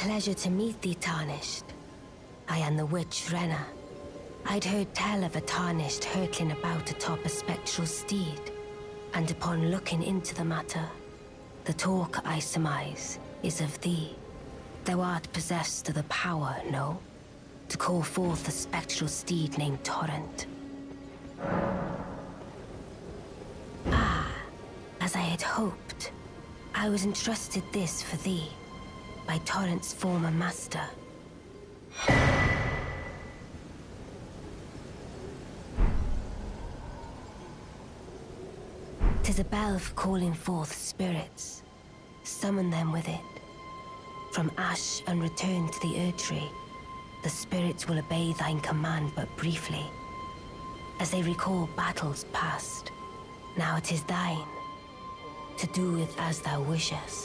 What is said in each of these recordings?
pleasure to meet thee, Tarnished. I am the witch Renna. I'd heard tell of a Tarnished hurtling about atop a spectral steed, and upon looking into the matter, the talk, I surmise, is of thee. Thou art possessed of the power, no? To call forth a spectral steed named Torrent. Ah, as I had hoped. I was entrusted this for thee, by Torrent's former master. 'Tis a bell for calling forth spirits. Summon them with it. From ash and return to the Erdtree, the spirits will obey thine command but briefly, as they recall battles past. Now it is thine, to do with as thou wishest.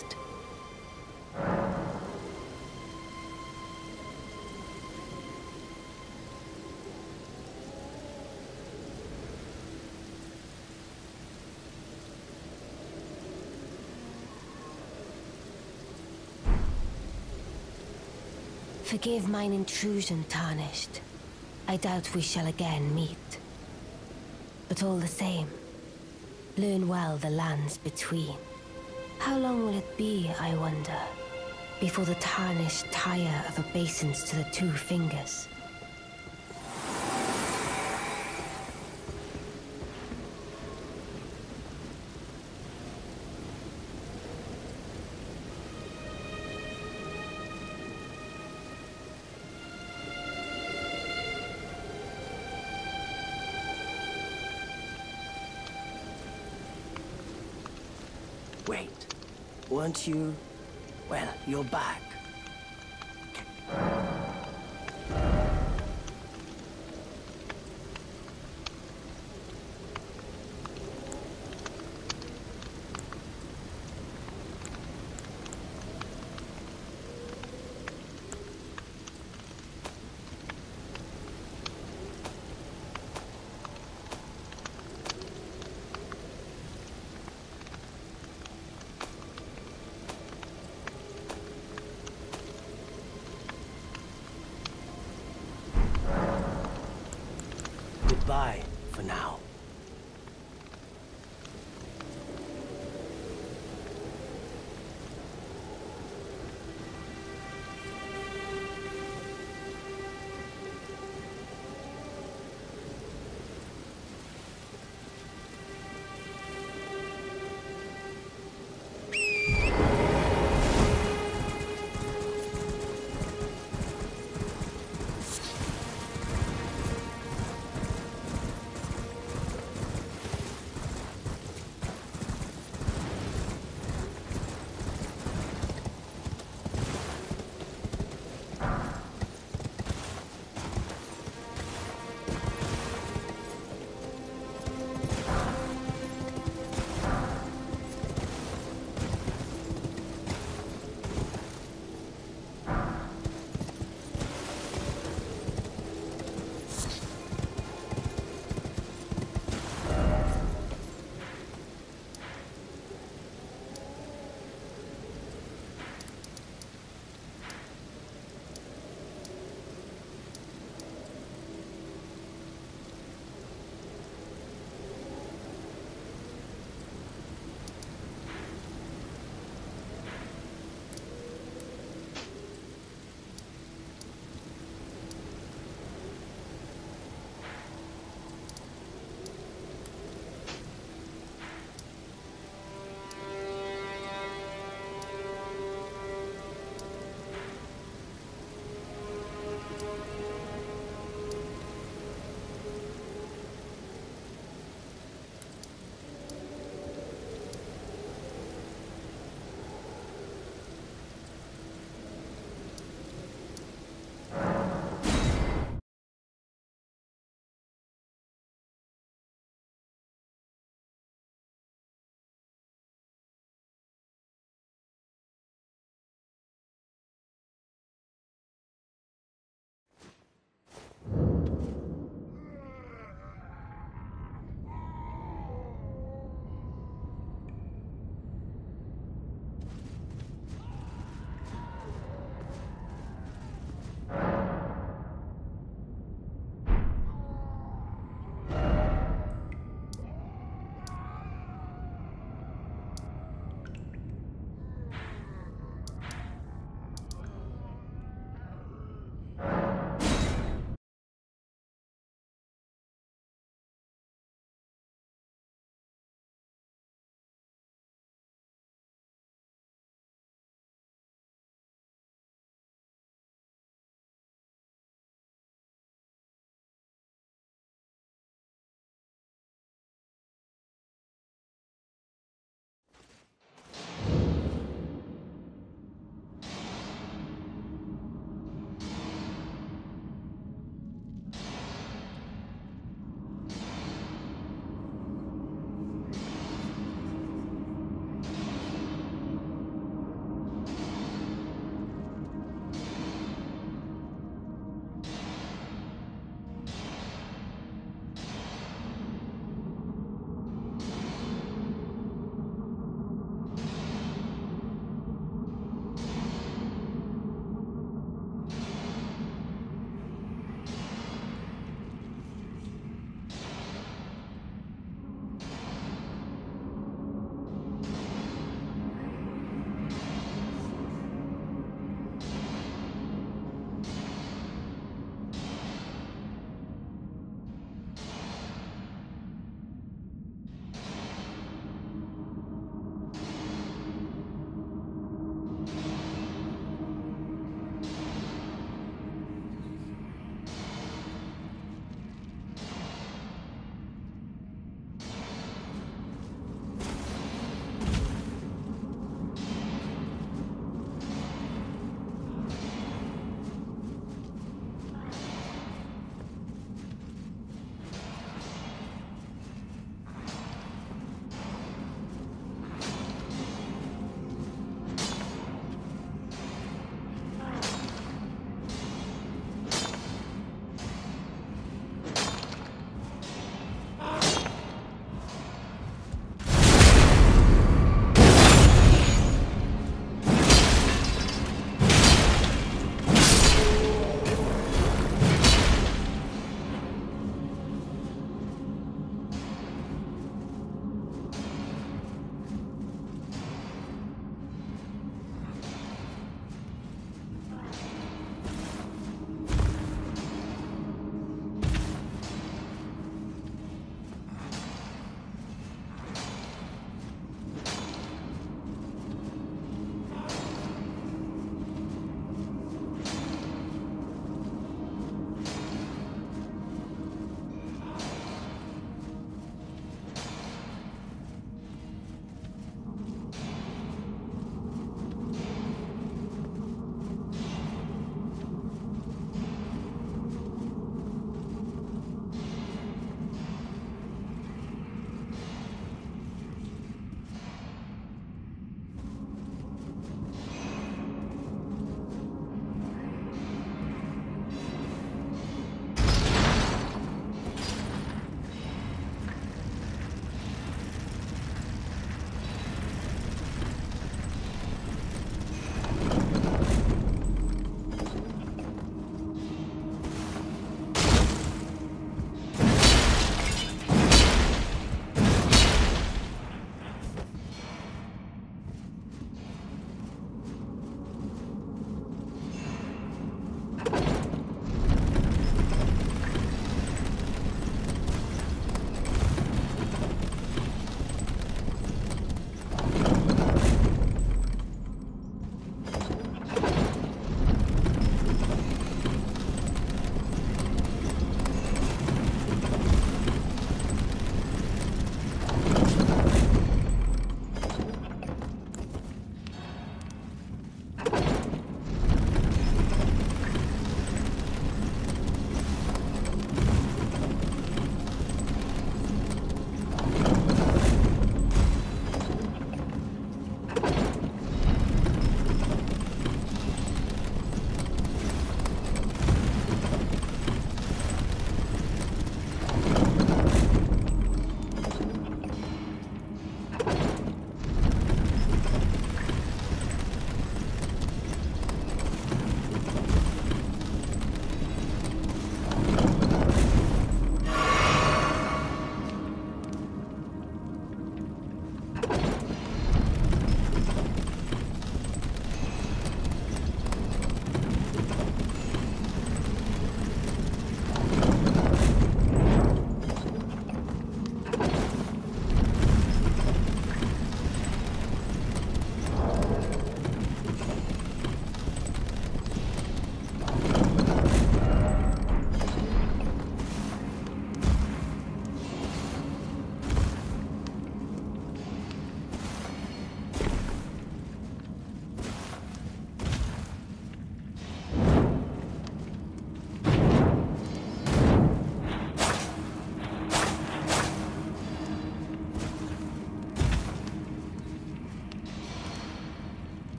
Forgive mine intrusion, Tarnished. I doubt we shall again meet. But all the same, learn well the lands between. How long will it be, I wonder, before the Tarnished tire of obeisance to the two fingers? Wait, weren't you... Well, you're back. Goodbye for now.